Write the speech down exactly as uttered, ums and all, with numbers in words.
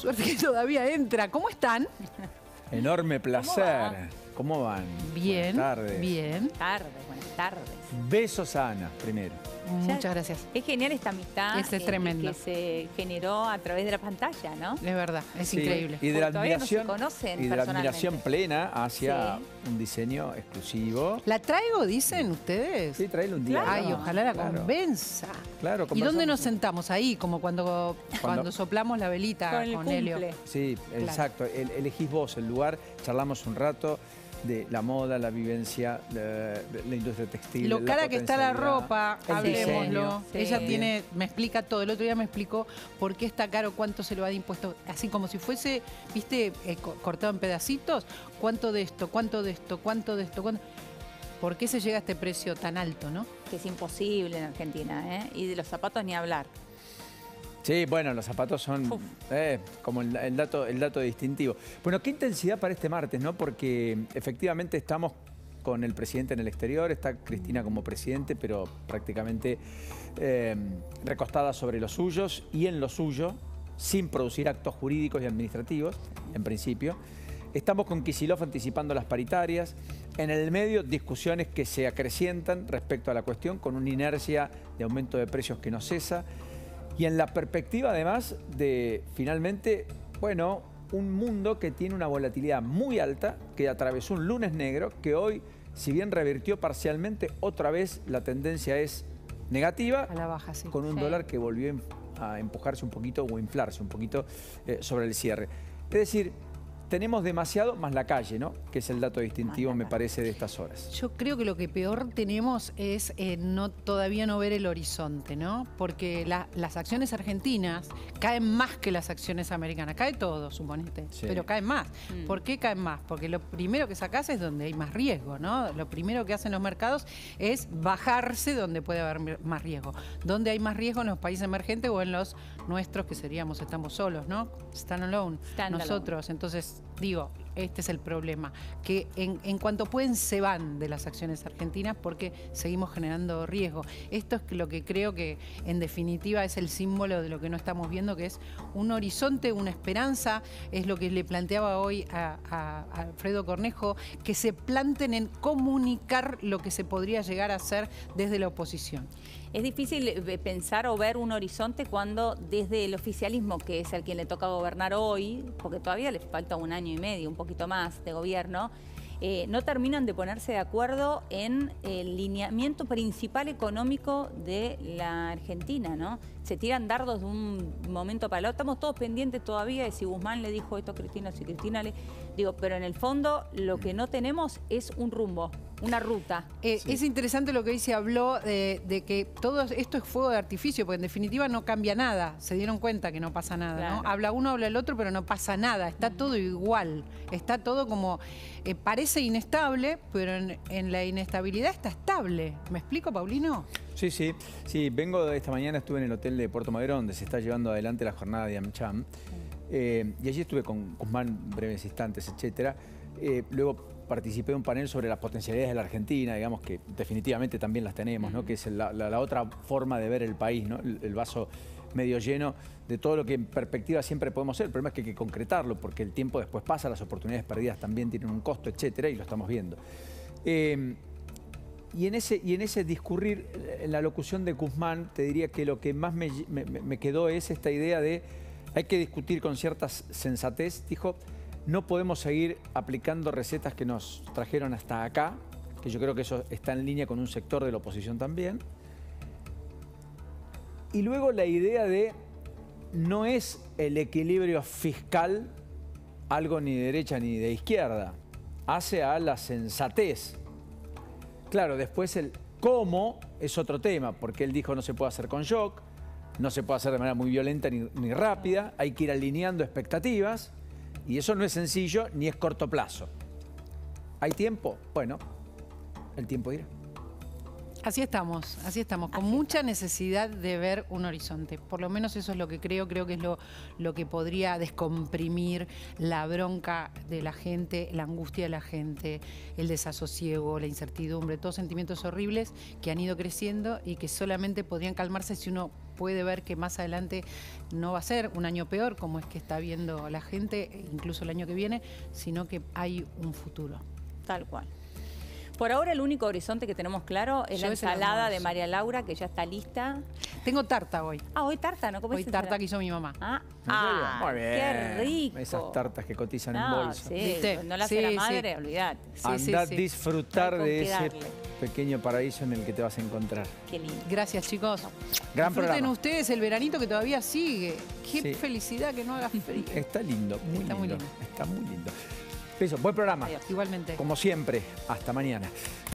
Suerte que todavía entra. ¿Cómo están? Enorme placer. ¿Cómo, van? Bien. Buenas tardes. Bien. Tardes, buenas tardes. Besos a Ana, primero. Muchas gracias. Es genial esta amistad Es, es eh, tremendo. que se generó a través de la pantalla, ¿no? Es verdad, es Sí, increíble. Y de la Porque todavía no se admiración, conocen y de la personalmente. admiración plena hacia Sí. un diseño exclusivo. ¿La traigo, dicen ustedes? Sí, traerlo un día. Ay, ¿no? ojalá la Claro. convenza. Claro, ¿Y conversamos. dónde nos sentamos? Ahí, como cuando, cuando soplamos la velita Con el con cumple. Helio. Sí, Claro. exacto. El, elegís vos el lugar, charlamos un rato de la moda, la vivencia, la, la industria textil. Lo la cara que está la potencialidad, ropa, el hablemoslo. diseño. Sí. Ella tiene, me explica todo. El otro día me explicó por qué está caro, cuánto se lo ha de impuesto. Así como si fuese, viste, eh, co- cortado en pedacitos. ¿Cuánto de esto? ¿Cuánto de esto? ¿Cuánto de esto? ¿Cuánto? ¿Por qué se llega a este precio tan alto, no? Que es imposible en Argentina, ¿eh? Y de los zapatos ni hablar. Sí, bueno, los zapatos son Uf. eh, como el, el dato, el dato distintivo. Bueno, qué intensidad para este martes, ¿no? Porque efectivamente estamos con el presidente en el exterior, está Cristina como presidente, pero prácticamente eh, recostada sobre los suyos y en lo suyo, sin producir actos jurídicos y administrativos, en principio. Estamos con Kicillof anticipando las paritarias. En el medio, discusiones que se acrecientan respecto a la cuestión, con una inercia de aumento de precios que no cesa. Y en la perspectiva, además, de, finalmente, bueno, un mundo que tiene una volatilidad muy alta, que atravesó un lunes negro, que hoy, si bien revirtió parcialmente, otra vez la tendencia es negativa, A la baja, sí. con un Sí. dólar que volvió a empujarse un poquito o inflarse un poquito eh, sobre el cierre. Es decir, tenemos demasiado más la calle, ¿no? Que es el dato distintivo, Más la me calle. parece, de estas horas. Yo creo que lo que peor tenemos es eh, no todavía no ver el horizonte, ¿no? Porque la- las acciones argentinas caen más que las acciones americanas. Cae todo, suponete, Sí. pero caen más. Mm. ¿Por qué caen más? Porque lo primero que sacás es donde hay más riesgo, ¿no? Lo primero que hacen los mercados es bajarse donde puede haber más riesgo. ¿Dónde hay más riesgo? En los países emergentes o en los nuestros, que seríamos, estamos solos, ¿no? Stand alone. Stand alone. Nosotros. Entonces, digo, este es el problema, que en, en cuanto pueden se van de las acciones argentinas porque seguimos generando riesgo. Esto es lo que creo que en definitiva es el símbolo de lo que no estamos viendo, que es un horizonte, una esperanza, es lo que le planteaba hoy a, a- a Alfredo Cornejo, que se planten en comunicar lo que se podría llegar a hacer desde la oposición. Es difícil eh, pensar o ver un horizonte cuando desde el oficialismo, que es el quien le toca gobernar hoy, porque todavía le falta un año y medio, un poquito más de gobierno, eh, no terminan de ponerse de acuerdo en el lineamiento principal económico de la Argentina, ¿no? Se tiran dardos de un momento para el otro. Estamos todos pendientes todavía de si Guzmán le dijo esto a Cristina, si Cristina le... Digo, pero en el fondo lo que no tenemos es un rumbo, una ruta. Eh, Sí. Es interesante lo que hoy se habló de, de que todo esto es fuego de artificio, porque en definitiva no cambia nada. Se dieron cuenta que no pasa nada, ¿no? Claro. Habla uno, habla el otro, pero no pasa nada. Está todo igual. Está todo como... eh, parece inestable, pero en, en la inestabilidad está estable. ¿Me explico, Paulino? Sí, sí, sí, vengo de esta mañana, estuve en el hotel de Puerto Madero, donde se está llevando adelante la jornada de AmCham, eh, y allí estuve con Guzmán breves instantes, etcétera. Eh, luego participé de un panel sobre las potencialidades de la Argentina, digamos que definitivamente también las tenemos, ¿no? Que es la, la- la otra forma de ver el país, ¿no? El, el vaso medio lleno de todo lo que en perspectiva siempre podemos ser. El problema es que hay que concretarlo, porque el tiempo después pasa, las oportunidades perdidas también tienen un costo, etcétera, y lo estamos viendo. Eh, Y en, ese, y en ese discurrir, en la locución de Guzmán, te diría que lo que más me, me- me quedó es esta idea de hay que discutir con cierta sensatez. Dijo, no podemos seguir aplicando recetas que nos trajeron hasta acá, que yo creo que eso está en línea con un sector de la oposición también. Y luego la idea de no es el equilibrio fiscal algo ni de derecha ni de izquierda, hace a la sensatez. Claro, después el cómo es otro tema, porque él dijo no se puede hacer con shock, no se puede hacer de manera muy violenta ni, ni rápida, hay que ir alineando expectativas y eso no es sencillo ni es corto plazo. ¿Hay tiempo? Bueno, el tiempo irá. Así estamos, así estamos, con mucha necesidad de ver un horizonte. Por lo menos eso es lo que creo, creo que es lo, lo que podría descomprimir la bronca de la gente, la angustia de la gente, el desasosiego, la incertidumbre, todos sentimientos horribles que han ido creciendo y que solamente podrían calmarse si uno puede ver que más adelante no va a ser un año peor, como es que está viendo la gente, incluso el año que viene, sino que hay un futuro. Tal cual. Por ahora el único horizonte que tenemos claro es Yo la es el ensalada de almuerzo. María Laura, que ya está lista. Tengo tarta hoy. Ah, hoy tarta, ¿no? ¿Cómo Hoy es tarta que hizo mi mamá. Ah, ¿En serio? ah, Muy bien. qué rico. Esas tartas que cotizan en No, bolsa. sí, ¿Viste? no la hace Sí, la sí. madre, olvidate. Sí, Andá a sí, sí. disfrutar Hay con de qué ese darle. pequeño paraíso en el que te vas a encontrar. Qué lindo. Gracias, chicos. Gran Disfruten programa. ustedes el veranito que todavía sigue. Qué Sí. felicidad que no haga frío. Está lindo, muy Está lindo. muy lindo. Está muy lindo. Beso, buen programa. Adiós. Igualmente. Como siempre, hasta mañana.